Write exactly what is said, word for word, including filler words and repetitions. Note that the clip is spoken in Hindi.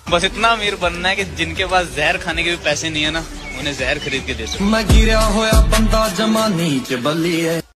बस इतना अमीर बनना है कि जिनके पास जहर खाने के भी पैसे नहीं है ना, उन्हें जहर खरीद के दे सको। मैं गिरा होया बंदा जमानी च बल्ली है।